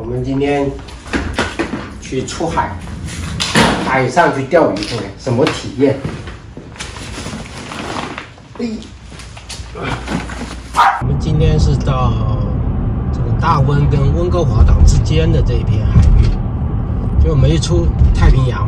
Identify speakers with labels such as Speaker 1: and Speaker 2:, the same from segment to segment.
Speaker 1: 我们今天去出海上去钓鱼，看看什么体验。我们今天是到这个大温跟温哥华岛之间的这一片海域，就没出太平洋，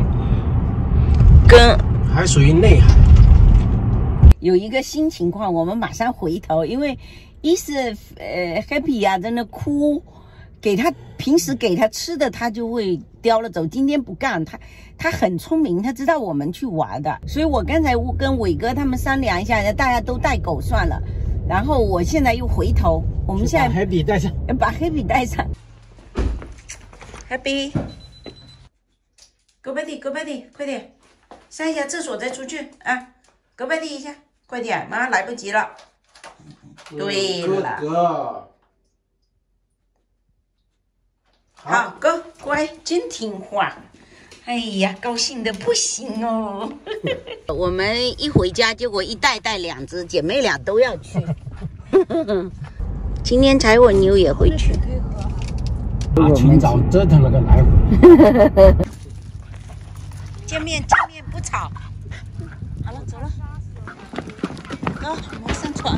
Speaker 1: 还属于内海。
Speaker 2: 有一个新情况，我们马上回头，因为一是Happy 呀在那哭，平时给他吃的他就会叼了走，今天不干，他很聪明，他知道我们去玩的，所以我刚才跟伟哥他们商量一下，大家都带狗算了，然后我现在又回头，我们现在
Speaker 1: 把 Happy 带上，
Speaker 2: 把 Happy 带上。Happy， go buddy， 快点，上一下厕所再出去啊 ，go buddy 一下，快点，马上来不及了。对了，
Speaker 1: 哥，
Speaker 2: 好 ，go， 乖，真听话。哎呀，高兴的不行哦！我们一回家，结果一带两只，姐妹俩都要去。今天柴火妞也会去。
Speaker 1: 一群早折腾了个来回。
Speaker 2: 见面不吵。好了，走了。走，我们上船。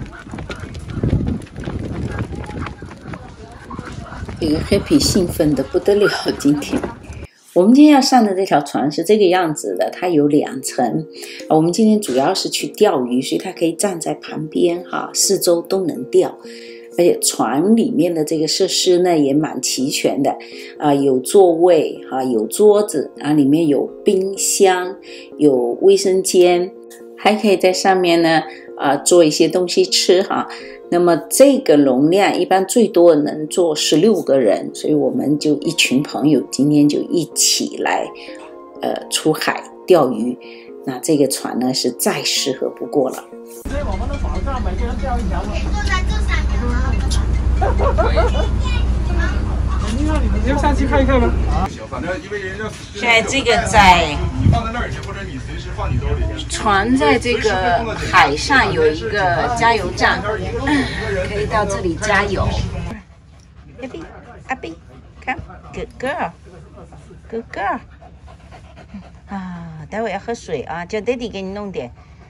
Speaker 2: 这个 Happy 兴奋的不得了，今天。我们今天要上的这条船是这个样子的，它有2层。我们今天主要是去钓鱼，所以它可以站在旁边哈，四周都能钓。而且船里面的这个设施呢也蛮齐全的有座位有桌子里面有冰箱，有卫生间，还可以在上面呢做一些东西吃哈。那么这个容量一般最多能坐16个人，所以我们就一群朋友今天就一起来出海钓鱼。那这个船呢是再适合不过了。
Speaker 1: 所以我们的网上每个人钓一条吗？
Speaker 3: 坐在这上面吗？
Speaker 1: 你要上去看一看吗？
Speaker 4: 行，反正因为人家
Speaker 2: 现在这个在
Speaker 4: 你放在那儿去，或者你随时放你兜里去。
Speaker 2: 船在这个海上有一个加油站，可以到这里加油。Abby, come, good girl, good girl。待会要喝水啊，叫爹地给你弄点。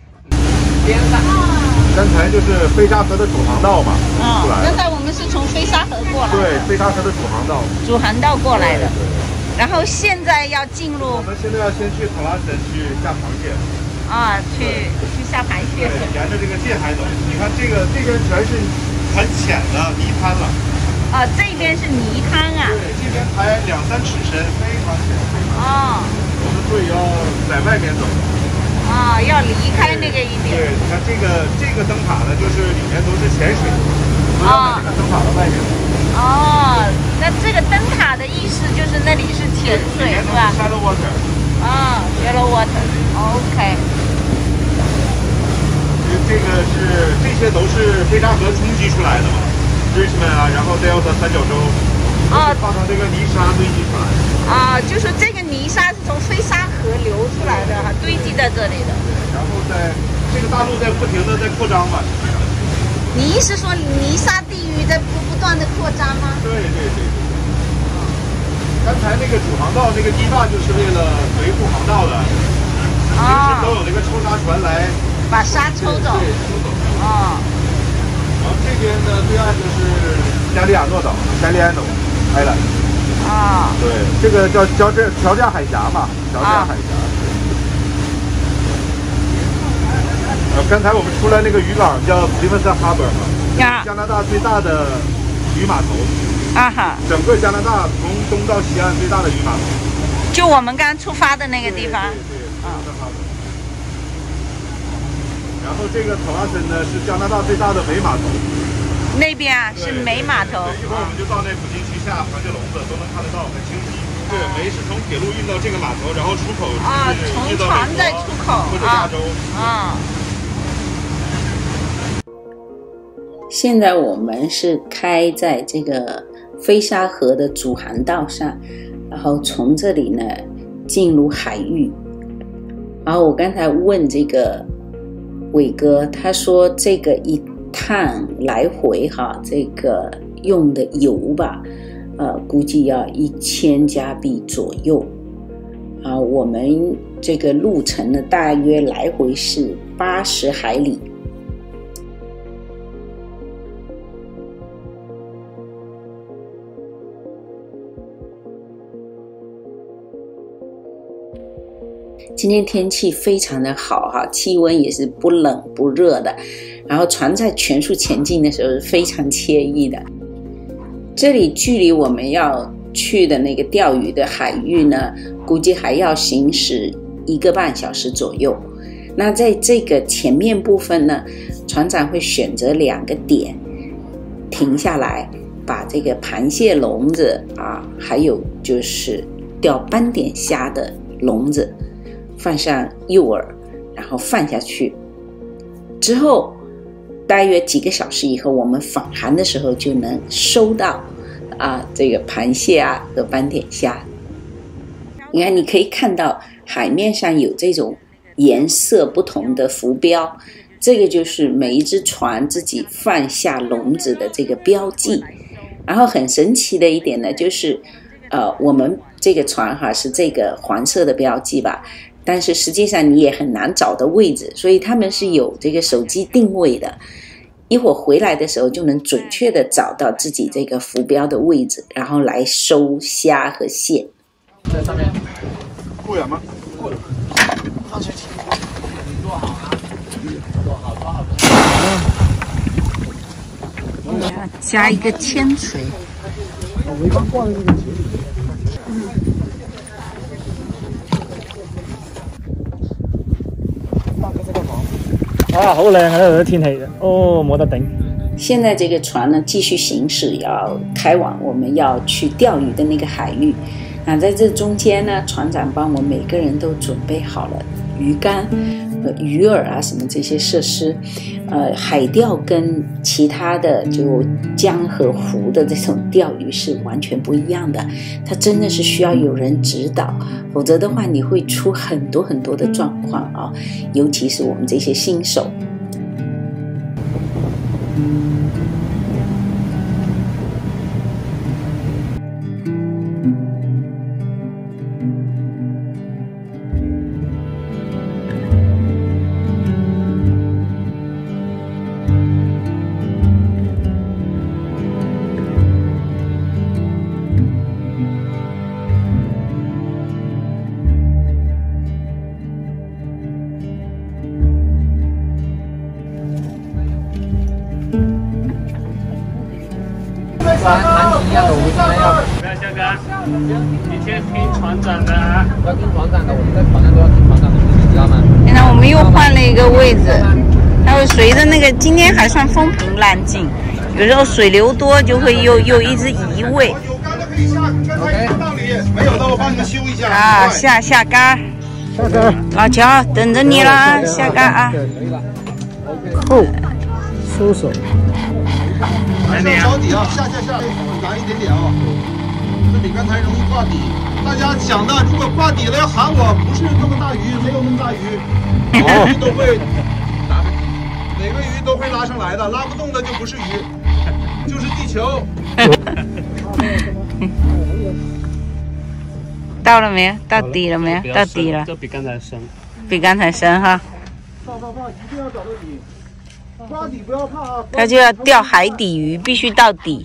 Speaker 4: 刚才就是飞沙河的主航道嘛，出来。
Speaker 2: 刚才我们是从飞沙河过来。
Speaker 4: 对，飞沙河的主航道。
Speaker 2: 主航道过来的。然后现在要进入。
Speaker 4: 我们现在要先去特拉神去下螃蟹。
Speaker 2: 去下螃蟹。
Speaker 4: 对，沿着这个近海走。你看这边全是很浅的泥滩了。
Speaker 2: 这边是泥滩啊。
Speaker 4: 对，这边才2-3尺深，非常浅。我们所以要在外面走。
Speaker 2: 要离开那个一点。
Speaker 4: 对，你看这个灯塔呢，就是里面都是潜水，不要在这个灯塔的外面。
Speaker 2: 那这个灯塔的意思就是那里是潜水是吧
Speaker 4: ？Shallow water。
Speaker 2: Shallow water。OK。
Speaker 4: 这些都是飞沙河冲击出来的嘛 ，Richmond 然后 Delta 三角洲。放上这个泥沙堆积出来的。
Speaker 2: 就是这个泥沙是从飞沙河流出来的堆积在这里的。
Speaker 4: 然后在这个大陆在不停的在扩张嘛。
Speaker 2: 你意思说泥沙地域在不断的扩张吗？
Speaker 4: 对。刚才那个主航道那个堤坝就是为了维护航道的，平时都有那个抽沙船来
Speaker 2: 把沙抽走。
Speaker 4: 对，抽走。然后这边呢，对岸就是加利亚诺岛，加利安岛。对，这个叫乔治亚海峡嘛，乔治亚海峡。刚才我们出来那个渔港叫 Stevenson Harbor 嘛，加拿大最大的渔码头。整个加拿大从东到西岸最大的渔码头。
Speaker 2: 就我们刚出发的那个地方。
Speaker 4: 对。然后这个特拉森呢是加拿大最大的煤码头。
Speaker 2: 那边是煤码头。
Speaker 4: 一会儿我们就到那附近去下螃蟹笼子，都能看得到，很清晰。对，煤是从铁路运到这个码头，然后出口
Speaker 2: 从船再出口
Speaker 4: 或者亚洲。
Speaker 2: 现在我们是开在这个飞沙河的主航道上，然后从这里呢进入海域。然后我刚才问这个伟哥，他说这个一趟来回这个用的油吧， 估计要1000加币左右。我们这个路程呢，大约来回是80海里。今天天气非常的好哈，气温也是不冷不热的，然后船在全速前进的时候是非常惬意的。这里距离我们要去的那个钓鱼的海域呢，估计还要行驶1个半小时左右。那在这个前面部分呢，船长会选择2个点停下来，把这个螃蟹笼子还有就是钓斑点虾的笼子放上诱饵，然后放下去。之后大约几个小时以后，我们返航的时候就能收到这个螃蟹和斑点虾。你看，你可以看到海面上有这种颜色不同的浮标，这个就是每一只船自己放下笼子的这个标记。然后很神奇的一点呢，就是我们这个船是这个黄色的标记吧，但是实际上你也很难找到位置，所以他们是有这个手机定位的，一会儿回来的时候就能准确的找到自己这个浮标的位置，然后来收虾和蟹。
Speaker 4: 在上面够远吗？够了。放下去。你做好了。做好。
Speaker 2: 加一个铅锤。
Speaker 1: 我刚挂的那个节。
Speaker 5: 好靚啊！呢度啲天氣，冇得頂。
Speaker 2: 现在这个船呢继续行驶，要开往我们要去钓鱼的那个海域。在这中间呢，船长帮我每个人都准备好了鱼竿和鱼饵什么这些设施。海钓跟其他的就江和湖的这种钓鱼是完全不一样的，它真的是需要有人指导，否则的话你会出很多很多的状况尤其是我们这些新手。
Speaker 1: 船一样的，我们当然要。
Speaker 5: 不要下杆，你先听船长的啊。
Speaker 1: 要听船长的，我们在船上都要听船长的，你知道吗？
Speaker 2: 现在我们又换了一个位置，它会随着那个今天还算风平浪静，有时候水流多就会又一直移位。
Speaker 4: 有杆的可以下，跟他一个道理。没有的我帮你们修一下。
Speaker 2: 下杆。
Speaker 1: 下杆。
Speaker 2: 老乔等着你了，下杆啊。
Speaker 1: 扣，收手。
Speaker 4: 着底下，难一点点这比刚才容易挂底。大家想的，如果挂底了要喊我，不是那么大鱼，没有那么大鱼，每个鱼都会，每个鱼都会拉上来的，拉不动的就不是鱼，就是地球。
Speaker 2: 到了没有？到底了没有？到底了。
Speaker 5: 这比刚才深。
Speaker 2: 比刚才深哈。
Speaker 4: 放，一定要找到底。抓底不要怕啊！
Speaker 2: 他就要钓海底鱼，必须到底。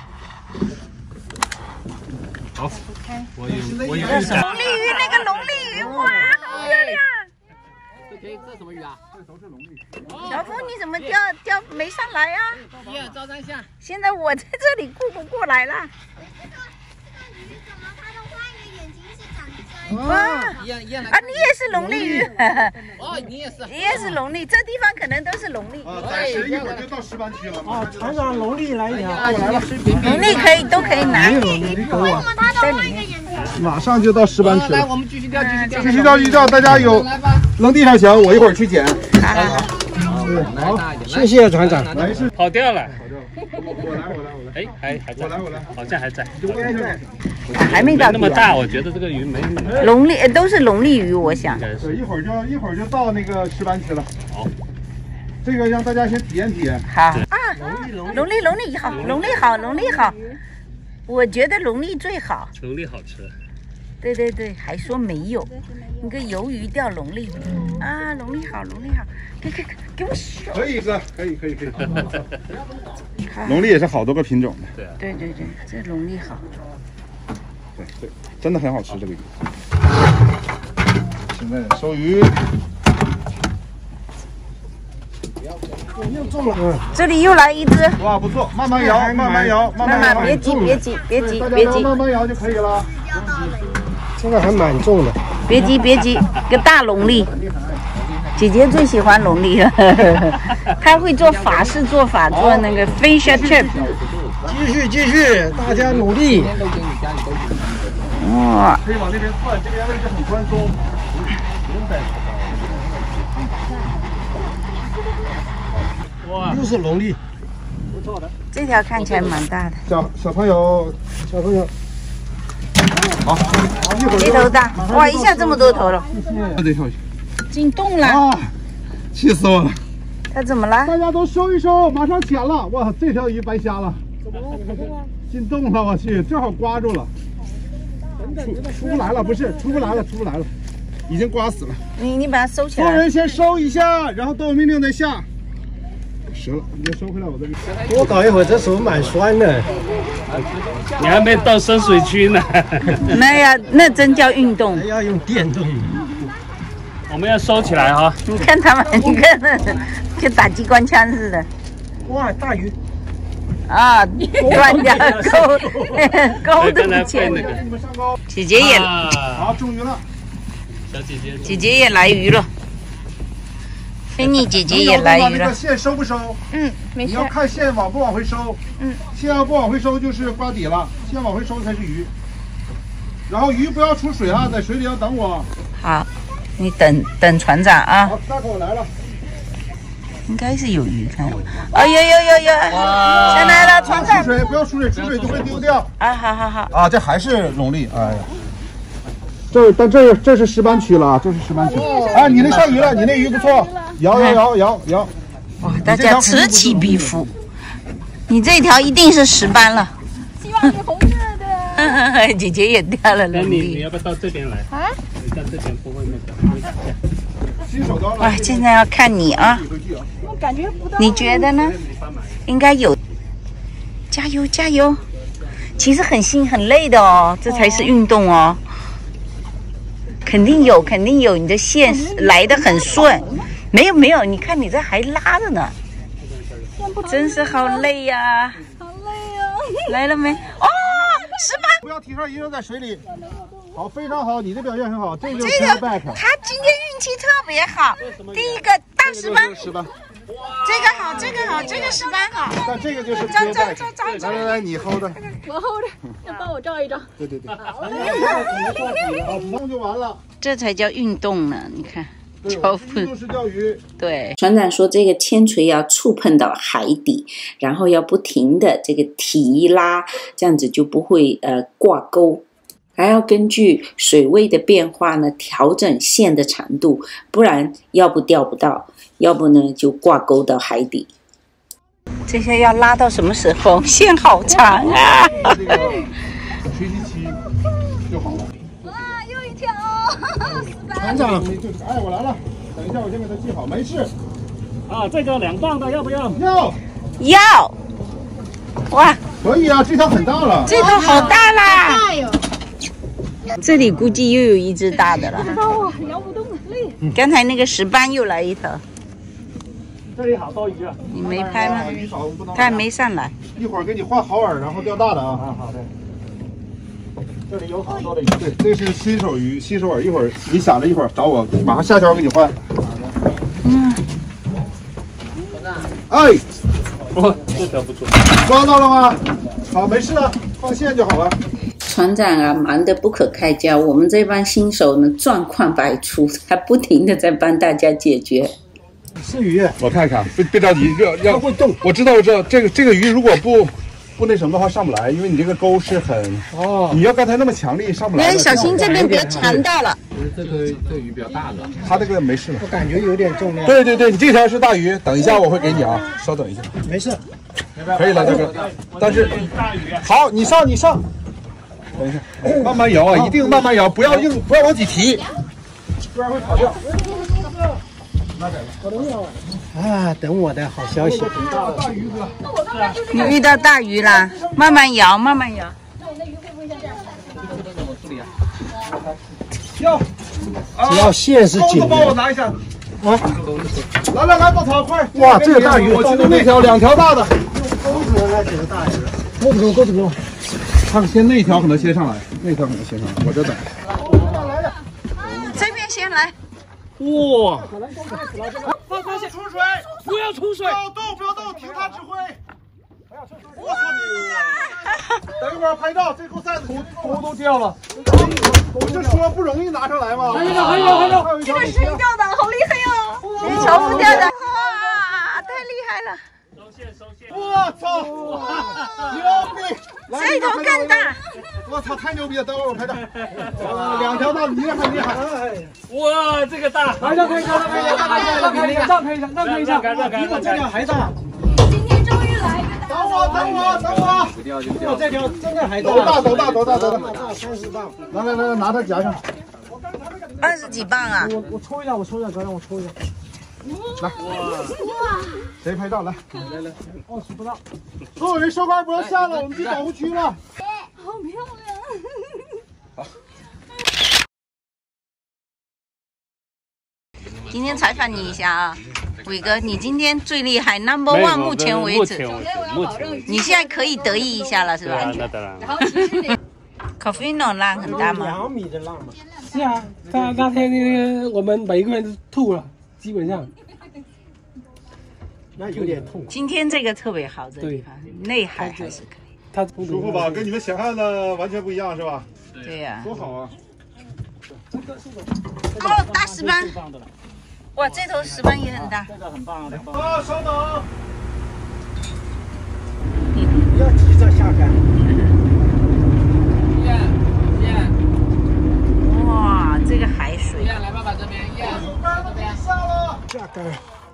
Speaker 5: 好，我有。
Speaker 2: 龙利鱼，那个龙利鱼，哇，好漂亮！
Speaker 1: 这什么鱼啊？
Speaker 4: 这都是龙利。
Speaker 2: 小峰，你怎么钓没上来啊？
Speaker 1: 照张相。
Speaker 2: 现在我在这里顾不过来了。哇，
Speaker 1: 一样
Speaker 2: 你也是龙利鱼。
Speaker 1: 你也是。
Speaker 2: 你也是龙利，这地方可能都是龙利。
Speaker 4: 暂时一会儿就到石斑区了。
Speaker 5: 船长龙利来一条。
Speaker 2: 龙利都可以拿。
Speaker 3: 为什么他都换一个颜色？
Speaker 4: 马上就到石斑区了。
Speaker 1: 来，我们继续钓。
Speaker 4: 继续钓，大家有扔地上行，我一会儿去捡。
Speaker 1: 好，谢谢船长。
Speaker 5: 跑掉了。
Speaker 4: 我来。
Speaker 5: 哎，还在。
Speaker 4: 我来。
Speaker 5: 好像还在。
Speaker 2: 还没到底。
Speaker 5: 那么大，我觉得这个鱼没那么大。
Speaker 2: 龙利都是龙利鱼，我想。
Speaker 4: 对，一会儿就到那个石斑区了。
Speaker 5: 好。
Speaker 4: 这个让大家先体验。
Speaker 2: 好啊，龙利好，龙利好。 我觉得龙利最好。
Speaker 5: 龙利好吃。
Speaker 2: 对对对，还说没有，那个鱿鱼钓龙利啊，龙利好，龙利好，给我手。
Speaker 4: 可以哥，可以。龙利也是好多个品种的。
Speaker 2: 对，这龙利好。
Speaker 4: 对，真的很好吃这个鱼。现在收鱼。又中了，
Speaker 2: 这里又来一只。
Speaker 4: 哇，不错，慢慢摇，慢慢摇，
Speaker 2: 别急，
Speaker 4: 慢慢摇就可以了。
Speaker 1: 这个还蛮重的。
Speaker 2: 别急，个大龙利。姐姐最喜欢龙利了，她会做法式做法，做那个 fish chip。
Speaker 1: 继续，大家努力。
Speaker 2: 哇！
Speaker 4: 可以往那边窜，这边位置很宽松，不用带口
Speaker 1: 包。哇，又是龙利，
Speaker 5: 不错的。
Speaker 2: 这条看起来蛮大的。
Speaker 4: 小朋友，好，一会儿
Speaker 2: 这头大，哇，一下这么多头了。
Speaker 4: 这条鱼
Speaker 2: 进洞了
Speaker 4: 啊，气死我了！
Speaker 2: 它怎么了？
Speaker 4: 大家都收一收，马上捡了。哇，这条鱼白瞎了，进洞了，我去，正好刮住了。出不来了，不是出不来了，已经刮死了。
Speaker 2: 你把它收起来。
Speaker 4: 众人先收一下，然后都有命令再下。折了，你再收回来我这里。
Speaker 1: 多搞一会儿，这手蛮酸的。
Speaker 5: 你还没到深水区呢。
Speaker 2: 那真叫运动。
Speaker 1: 还要用电动。
Speaker 5: 我们要收起来哈。
Speaker 2: 你看他们，你看那，跟打机关枪似的。
Speaker 1: 哇，大鱼！
Speaker 2: 啊，断掉钩的不见了。姐姐也
Speaker 4: 好，中鱼了。
Speaker 5: 小姐姐，
Speaker 2: 姐姐也来鱼了。菲尼姐姐也来鱼了。
Speaker 4: 线收不收？
Speaker 2: 没事。
Speaker 4: 你要看线往不往回收。线要不往回收就是刮底了，线往回收才是鱼。然后鱼不要出水啊，在水里要等我。
Speaker 2: 好，你等船长啊。
Speaker 4: 好，大口来了。
Speaker 2: 应该是有鱼，看。哦，有，下来了，船长。
Speaker 4: 不要出水，出水就会丢掉。
Speaker 2: 啊，好。
Speaker 4: 啊，这还是龙利，哎呀。这是石斑区了啊，这是石斑区。哎，你那上鱼了，你那鱼不错，摇。
Speaker 2: 哇，大家此起彼伏。你这条一定是石斑了。
Speaker 3: 希望是红色的。
Speaker 2: 姐姐也掉了龙利。
Speaker 5: 你要不要到这边来？啊？你到这边不会那个。
Speaker 4: 新手刀了。
Speaker 2: 哇，现在要看你啊。
Speaker 3: 我感觉不到。
Speaker 2: 你觉得呢？应该有。加油！其实很累的哦，这才是运动哦。肯定有，你的线来得很顺。没有，你看你这还拉着呢。真是好累呀！
Speaker 3: 好累啊！
Speaker 2: 来了没？哦，石斑。
Speaker 4: 不要提上一扔在水里。好，非常好，你的表现很好。这个他
Speaker 2: 今天运气特别好。第一个大石斑。这个好，这个石斑好。
Speaker 4: 但这个就是
Speaker 2: 照。
Speaker 4: 来，你 hold 着。
Speaker 3: 我 hold 着，要帮我照一照。
Speaker 4: 对。好，弄就完了。
Speaker 2: 这才叫运动呢，你看。
Speaker 4: 运动式钓鱼。
Speaker 2: 对，船长说这个铅锤要触碰到海底，然后要不停的这个提拉，这样子就不会挂钩。还要根据水位的变化呢，调整线的长度，不然要不钓不到，要不呢就挂钩到海底。这些要拉到什么时候？线好长啊！
Speaker 4: 这个吹气期就好了。
Speaker 3: 哇，又一条！
Speaker 1: 船长，
Speaker 4: 哎，我来了，等一下我先给它系好，没事。
Speaker 5: 啊，这个2磅的要不要？
Speaker 2: 要。哇，
Speaker 4: 可以啊，这条很大了。
Speaker 2: 这头好大啦！
Speaker 3: 大哟！
Speaker 2: 这里估计又有一只大的了。
Speaker 3: 哦，摇不动了，累。
Speaker 2: 刚才那个石斑又来一头。
Speaker 5: 这里好多鱼啊！
Speaker 2: 你没拍吗？
Speaker 4: 鱼少不能。
Speaker 2: 它还没上来。
Speaker 4: 一会儿给你换好饵，然后钓大的啊。
Speaker 5: 好的。
Speaker 4: 这里有好多的鱼，对，这是新手鱼，新手饵。一会儿你想着一会儿找我，马上下条给你换。哎，
Speaker 5: 这条不错。
Speaker 4: 抓到了吗？好，没事了，放线就好了。
Speaker 2: 船长啊，忙得不可开交，我们这帮新手呢，状况百出，他不停的在帮大家解决。
Speaker 1: 是鱼，
Speaker 4: 我看看，别着急，要会动。我知道，这个鱼如果不那什么的话上不来，因为你这个钩是很你要刚才那么强力上不来。
Speaker 2: 小心这边别缠到了。
Speaker 6: 这鱼比较大的，
Speaker 4: 它这个没事了。
Speaker 1: 我感觉有点重量。
Speaker 4: 对，你这条是大鱼，等一下我会给你啊，稍等一下。
Speaker 1: 没事。
Speaker 4: 可以了，大哥。但是好，你上。等一下，慢慢摇啊，一定慢慢摇，不要往起提，不然会跑掉。
Speaker 1: 啊，等我的好消息。
Speaker 4: 大鱼哥，
Speaker 2: 你遇到大鱼啦，慢慢摇，慢慢摇。
Speaker 1: 只要线是紧的。
Speaker 4: 帮我拿一下。
Speaker 1: 啊！
Speaker 4: 来，稻草快！
Speaker 1: 哇，这个大鱼，
Speaker 4: 我记得那条2条大的。
Speaker 1: 钩子那几个大鱼，钩子不用。
Speaker 4: 他先那条可能先上来，我这等。
Speaker 2: 这边先来。
Speaker 5: 哇！
Speaker 4: 发现出水，
Speaker 5: 不要出水！
Speaker 4: 不要动，听他指挥。我操！等一会儿拍照，这口扇子头都掉了。我就说不容易拿上来嘛。还有一条
Speaker 3: 这个水钓的好厉害呀！
Speaker 2: 你重复掉的，哇，太厉害了！
Speaker 5: 收线！
Speaker 4: 我操！牛逼！
Speaker 2: 这头更大！
Speaker 4: 我操，太牛逼了！等会儿我拍照。2条大，厉害！
Speaker 5: 哇，这个大！来，让开一下，
Speaker 1: 比我这条还大。
Speaker 3: 今天终于来一个
Speaker 4: 等我！
Speaker 1: 比我这条真的还大。
Speaker 4: 多大
Speaker 1: ？30磅。
Speaker 4: 来，拿它夹上。
Speaker 2: 20几磅啊！
Speaker 1: 我抽一下，哥，让我抽一下。
Speaker 4: 来，谁拍照？来
Speaker 1: ，20不到。
Speaker 4: 周围收杆不要下了，我们进保护区了。
Speaker 3: 好漂亮！
Speaker 4: 好。
Speaker 2: 今天采访你一下啊，伟哥，你今天最厉害 ，Number One， 目前为止，你现在可以得意一下了，是吧？
Speaker 5: 那当然。
Speaker 3: 然后其实你
Speaker 2: Cofino 浪很大吗
Speaker 1: ？2米的浪嘛。
Speaker 5: 是啊，那天那个我们每个人都吐了，基本上。
Speaker 1: 那有点痛。
Speaker 2: 今天这个特别好，这地方内海还是可以。
Speaker 5: 它
Speaker 4: 舒服吧？跟你们想象的完全不一样，是吧？
Speaker 2: 对呀。
Speaker 4: 多好啊！
Speaker 2: 哦，大石斑。哇，这头石斑也很大。
Speaker 5: 这个很棒的。
Speaker 4: 啊，稍等。
Speaker 1: 不要急着下杆。
Speaker 2: 哇，这个海水！
Speaker 6: 来，爸爸这边，
Speaker 4: 下了，
Speaker 1: 下杆。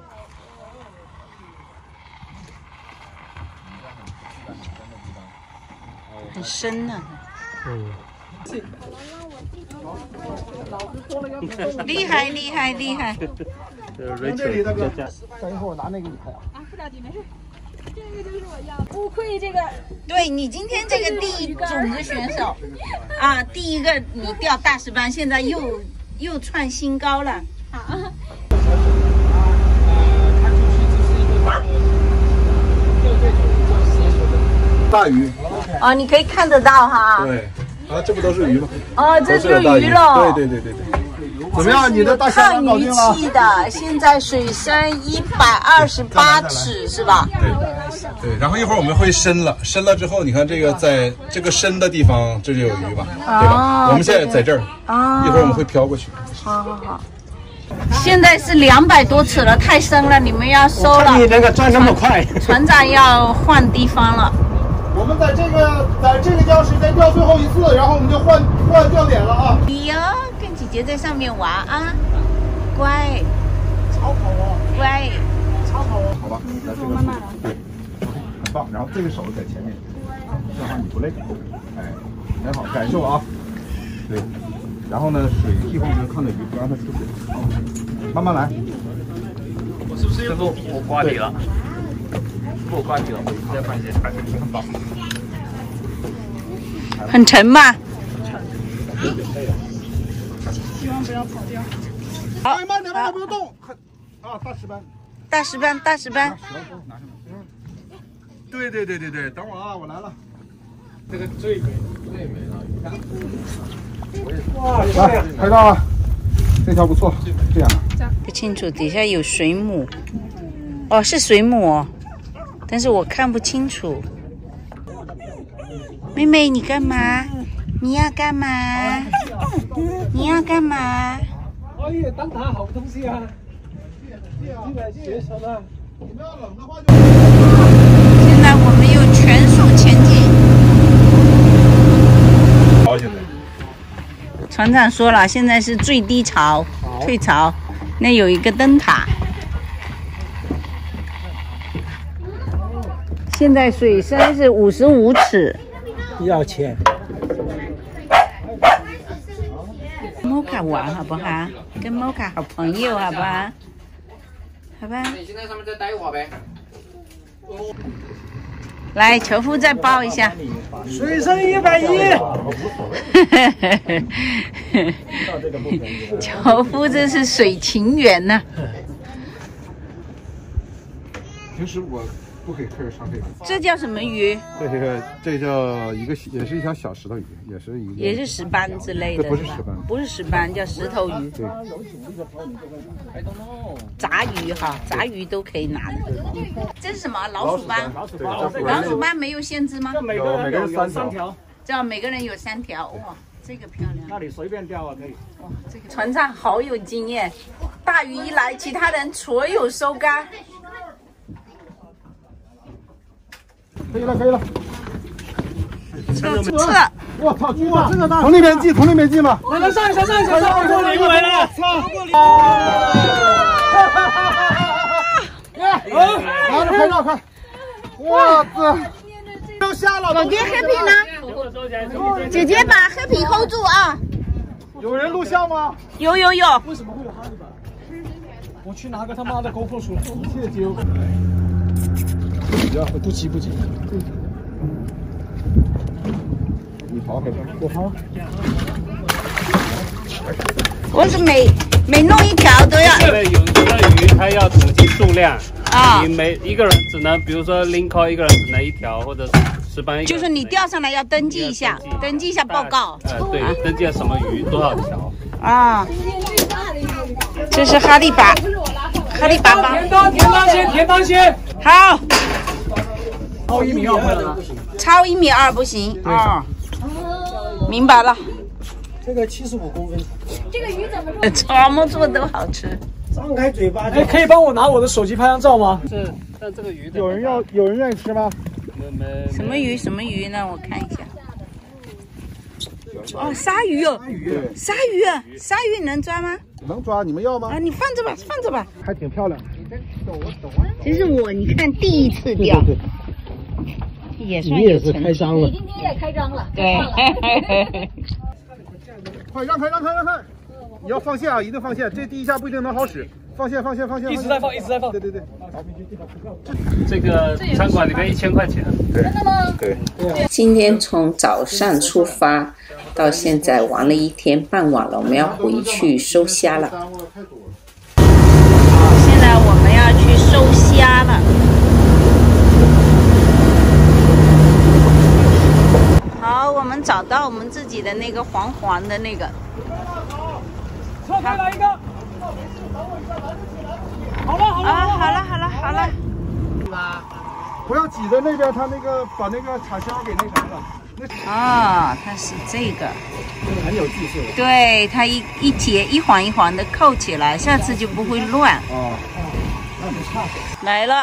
Speaker 2: 很深呢。厉害！
Speaker 4: 这里大哥，
Speaker 1: 等一会儿我拿那个给你拍啊。
Speaker 3: 不着急，没事。这个就是我要，不愧这个。
Speaker 2: 对你今天这个第一种子选手啊，第一个你钓大石斑，现在又创新高了。
Speaker 3: 好。
Speaker 4: 大鱼。
Speaker 2: 哦，你可以看得到哈。
Speaker 4: 对，啊，这不都是鱼吗？
Speaker 2: 哦，这就是鱼了。
Speaker 4: 对。怎么样？你的大虾搞定了？
Speaker 2: 抗鱼气的，现在水深128尺是吧？
Speaker 4: 对，然后一会儿我们会深了之后，你看这个在这个深的地方，这就有鱼吧，对吧？我们现在在这儿，一会儿我们会飘过去。
Speaker 2: 好。现在是200多尺了，太深了，你们要收了。
Speaker 1: 你那个转那么快，
Speaker 2: 船长要换地方了。
Speaker 4: 我们在这个礁石再钓最后一次，然后我们就换钓点了啊！
Speaker 2: 你哟，跟姐姐在上面玩啊，乖，
Speaker 1: 超跑哦，
Speaker 2: 乖，
Speaker 1: 超跑哦。
Speaker 4: 好吧，来这个慢慢来，对，很棒。然后这个手在前面，这样的话你不累，哎，很好，感受啊。对，然后呢，水屁股就看着鱼，不让它出水，好，慢慢来。
Speaker 5: 我是不是我刮底了？我刮底了，我再换一些，还是很棒。
Speaker 2: 很沉吗？
Speaker 3: 希望不要跑掉。
Speaker 4: 哎，慢点，不要动。啊，大石斑。对，等会儿啊，我来了。
Speaker 5: 这个最美了。
Speaker 4: 哇，来拍到了，这条不错，这样。
Speaker 2: 不清楚，底下有水母。哦，是水母哦，但是我看不清楚。妹妹，你干嘛？你要干嘛？
Speaker 5: 哎呀，灯塔好东西啊！学什么？
Speaker 2: 现在我们又全速前进。
Speaker 4: 好，现在。
Speaker 2: 船长说了，现在是最低潮，退潮，那有一个灯塔。 现在水深是55尺。
Speaker 1: 要钱。
Speaker 2: 摩卡玩好不好？跟摩卡好朋友好不好？好吧。
Speaker 5: 你先在上面再待一会儿呗。
Speaker 2: 来，樵夫再报一下。
Speaker 1: 水深110。
Speaker 2: 樵夫这是水情缘呐、
Speaker 4: 平时我不给客人上这个。
Speaker 2: 这叫什么鱼？
Speaker 4: 这叫一个，也是一条小石头鱼，
Speaker 2: 也是石斑之类的。
Speaker 4: 这不是石斑，
Speaker 2: 不是石斑，叫石头鱼。
Speaker 4: 对。
Speaker 2: 杂鱼哈，杂鱼都可以拿的。这是什么？老鼠斑。老鼠斑没有限制吗？
Speaker 6: 每个人有3条。
Speaker 2: 这样每个人有3条，哇，这个漂亮。
Speaker 6: 那你随便钓啊，可以。
Speaker 2: 哇，这个船长好有经验，大鱼一来，其他人所有收竿。
Speaker 4: 可以了，可以了。
Speaker 2: 撤！
Speaker 4: 我操，巨大！这个大！从那边系，从那边系嘛。
Speaker 1: 来，上一下，过灵回来了！操！
Speaker 4: 拿着拍照看。哇塞！都下了。
Speaker 2: 姐姐黑皮呢？姐姐把黑皮 hold 住啊！
Speaker 4: 有人录像吗？
Speaker 2: 有。
Speaker 1: 为什么会有哈利版？我去拿个他妈的 GoPro 出来。
Speaker 4: 谢谢。
Speaker 1: 不急。
Speaker 4: 你好，我好。
Speaker 2: 我是每弄一条都要。
Speaker 7: 因为有的鱼它要统计数量
Speaker 2: 啊，
Speaker 7: 你每一个人只能，比如说拎扣一个人只能1条，或者是石斑。
Speaker 2: 就是你钓上来要登记一下，登记一下报告。
Speaker 7: 对，登记了什么鱼多少条。
Speaker 2: 啊，这是哈利巴吧？
Speaker 1: 田当先。
Speaker 2: 好。
Speaker 6: 超1.2米不能吗？
Speaker 2: 超1.2米不行啊。明白了。
Speaker 1: 这个75公分。
Speaker 2: 这个鱼怎么做？么做都好吃。
Speaker 1: 张开嘴巴。哎，可以帮我拿我的手机拍张照吗？
Speaker 7: 但这个鱼
Speaker 4: 有人愿意吃吗？
Speaker 2: 什么鱼呢？我看一下。哦，鲨鱼哦。鲨鱼能抓吗？
Speaker 4: 能抓，你们要吗？
Speaker 2: 啊，你放着吧。
Speaker 4: 还挺漂亮。
Speaker 2: 这是我，你看第一次钓。也算
Speaker 1: 你也是开张了。
Speaker 3: 今天也开张了。
Speaker 2: 对。
Speaker 4: 快让开！你要放线啊，一定放线，这第一下不一定能好使。放线。
Speaker 1: 一直在放。
Speaker 4: 对。
Speaker 7: 这个餐馆里面1000块钱。
Speaker 3: 真的吗？
Speaker 4: 对。
Speaker 2: 今天从早上出发，到现在玩了1天，傍晚了，我们要回去收虾了。现在我们要去收虾了。好，我们找到我们自己的那个黄黄的那个。
Speaker 1: 撤开来一个。好了。
Speaker 4: 不要挤在那边，他那个把那个插销给那啥了。
Speaker 2: 哦，它是这个。
Speaker 4: 这个很有技术。
Speaker 2: 对，它一节一环一环的扣起来，下次就不会乱。
Speaker 4: 哦，那不差。
Speaker 2: 来了。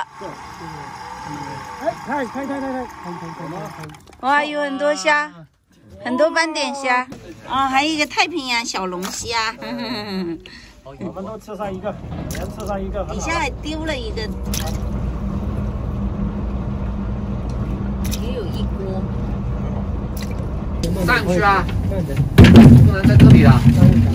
Speaker 4: 开！
Speaker 2: 哇，有很多虾，很多斑点虾。哦，还有一个太平洋小龙虾。
Speaker 1: 我们都吃上一个，连吃上一个。
Speaker 2: 底下还丢了一个，也有一锅。
Speaker 5: 上去啊！不能在这里啊！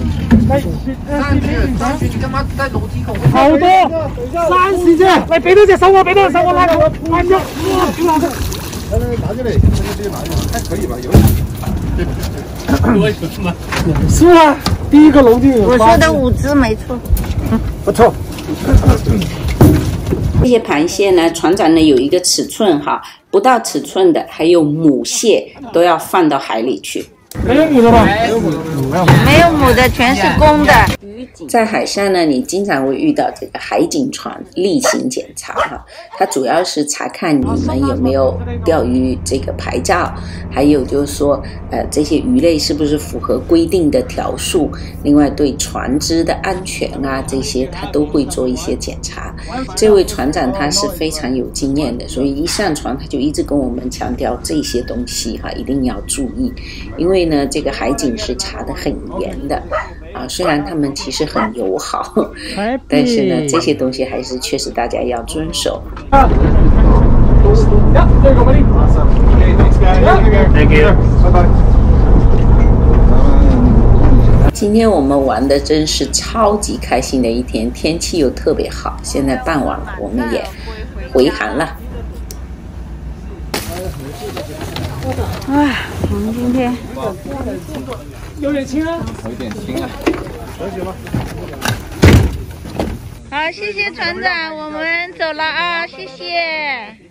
Speaker 5: 上去！你干嘛在楼梯口？
Speaker 1: 好多，30只！来，别动姐，手我，拉着我，慢点。
Speaker 4: 拿进来，直接拿进来，还可以吧？有点。
Speaker 7: 为什么？
Speaker 1: 是啊，第一个龙就有。
Speaker 2: 我说的5只没错。
Speaker 1: 不错。
Speaker 2: 这些螃蟹呢，船长呢有一个尺寸哈，不到尺寸的还有母蟹都要放到海里去。
Speaker 1: 没有母的吗？
Speaker 2: 没有母的，全是公的。在海上呢，你经常会遇到这个海警船例行检查哈，它主要是查看你们有没有钓鱼这个牌照，还有就是说，这些鱼类是不是符合规定的条数，另外对船只的安全啊这些，他都会做一些检查。这位船长他是非常有经验的，所以一上船他就一直跟我们强调这些东西哈，一定要注意，因为呢，这个海警是查得很严的。啊，虽然他们其实很友好，但是呢，这些东西还是确实大家要遵守。
Speaker 6: Yeah, there you go, buddy.
Speaker 4: Awesome. Okay, thanks, guys.
Speaker 6: Yeah.
Speaker 7: Thank you.
Speaker 4: Bye bye.
Speaker 2: 今天我们玩的真是超级开心的一天，天气又特别好。现在傍晚了，我们也回航了。
Speaker 3: 哎，我们今天
Speaker 6: 有点轻啊。
Speaker 4: 有点轻啊。
Speaker 3: 好，谢谢船长，我们走了啊，谢谢。